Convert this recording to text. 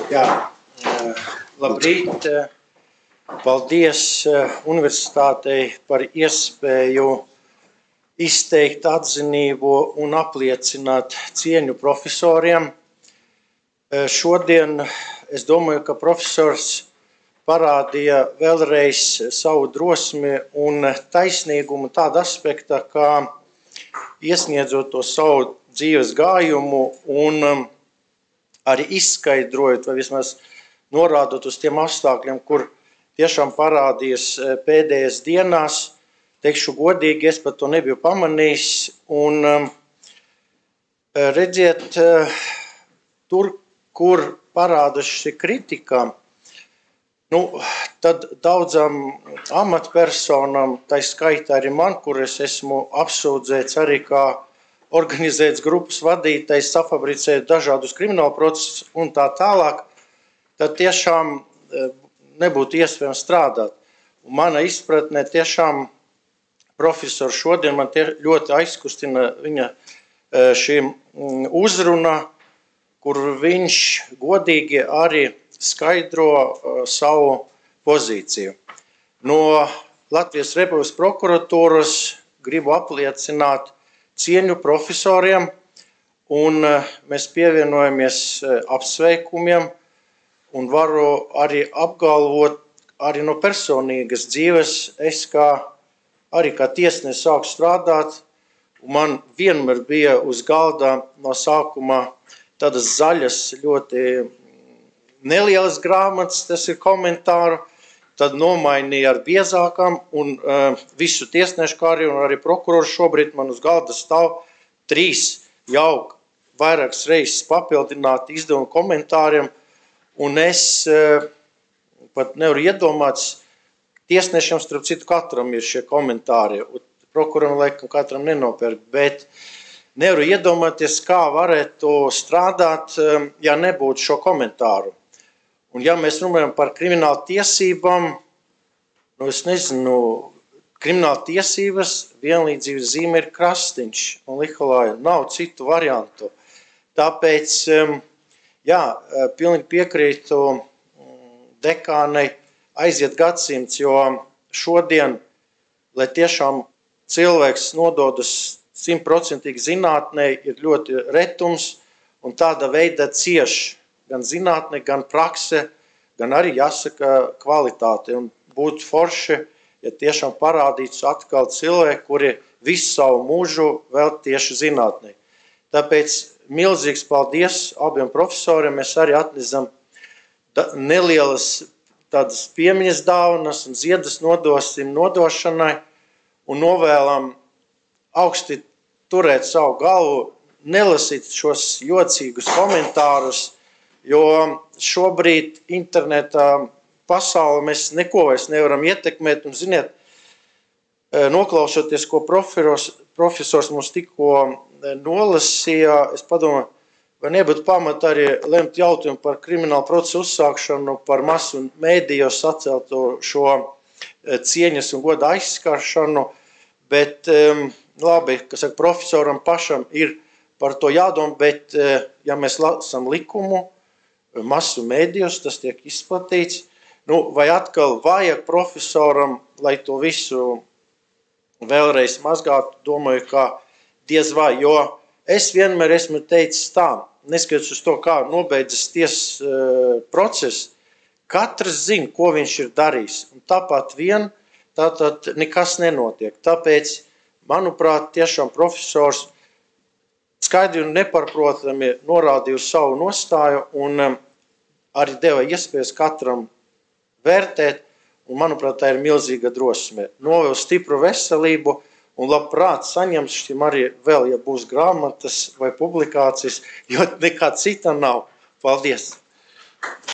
Jā, labrīt. Paldies universitātei par iespēju izteikt atzinību un apliecināt cieņu profesoriem. Šodien es domāju, ka profesors parādīja vēlreiz savu drosmi un taisnīgumu tādā aspektā, kā iesniedzot to savu dzīves gājumu un arī izskaidrojot vai vismaz norādot uz tiem apstākļiem, kur tiešām parādījies pēdējās dienās. Teikšu godīgi, es pat to nebiju pamanījis. Un redziet, tur, kur parādās šī kritika, tad daudzām amatpersonām, tā skaitā arī man, kur es esmu apsūdzēts arī kā organizēts grupas vadītājs, safabricēt dažādus kriminālu procesus un tā tālāk, tad tiešām nebūtu iespējams strādāt. Un mana izpratnē tiešām profesors šodien man ļoti aizkustina viņa šī uzruna, kur viņš godīgi arī skaidro savu pozīciju. No Latvijas Republikas prokuratūras gribu apliecināt cieņu profesoriem, un mēs pievienojamies apsveikumiem, un varu arī apgalvot, arī no personīgas dzīves, es arī kā tiesnesis sāku strādāt, un man vienmēr bija uz galda no sākuma tādas zaļas, ļoti nelielas grāmatas, tas ir komentāru, tad nomainīja ar biezākām, un visu tiesnešu kārju un arī prokuroru šobrīd man uz galda stāv 3 jau vairākas reizes papildināti izdevumi komentāriem, un es pat nevaru iedomāts, tiesnešiem starp citu katram ir šie komentāri, un prokuram laikam katram nenopērk, bet nevaru iedomāties, kā varētu strādāt, ja nebūtu šo komentāru. Un ja mēs runājam par kriminālu tiesībām, es nezinu, krimināla tiesības vienlīdzības zīme ir krastiņš un liholāja, nav citu variantu. Tāpēc, jā, pilnīgi piekrītu dekānei, aiziet gadsimts, jo šodien, lai tiešām cilvēks nododas 100% zinātnē, ir ļoti retums un tāda veida cieš gan zinātne, gan prakse, gan arī jāsaka kvalitāte. Un būtu forši, ja tiešām parādīts atkal cilvēki, kuri visu savu mūžu vēl tieši zinātnē. Tāpēc milzīgs paldies abiem profesoriem. Mēs arī atnesam nelielas tādas piemiņas dāvanas un ziedus nodosim nodošanai un novēlam augsti turēt savu galvu, nelasīt šos jocīgus komentārus, jo šobrīd internetā pasaulē mēs neko vairs nevaram ietekmēt, un ziniet, noklausoties, ko profesors mums tikko nolasīja, es padomāju, vai nebūtu pamata arī lemt jautājumu par kriminālu procesu uzsākšanu, par masu mēdījos sacelto šo cieņas un goda aizskaršanu, bet labi, kas saka, profesoram pašam ir par to jādomā, bet ja mēs lasām likumu, masu mēdījos, tas tiek izplatīts, vai atkal vajag profesoram, lai to visu vēlreiz mazgātu, domāju, ka diez vai, jo es vienmēr esmu teicis tā, neskatoties uz to, kā nobeidzas tiesas process, katrs zina, ko viņš ir darījis, un tāpat vien tātad nekas nenotiek. Tāpēc, manuprāt, tiešām profesors skaidri un nepārprotami norādīja uz savu nostāju un arī deva iespējas katram vērtēt, un, manuprāt, tā ir milzīga drosme. Novēl stipru veselību un labprāt saņemsim arī vēl, ja būs grāmatas vai publikācijas, jo nekā cita nav. Paldies!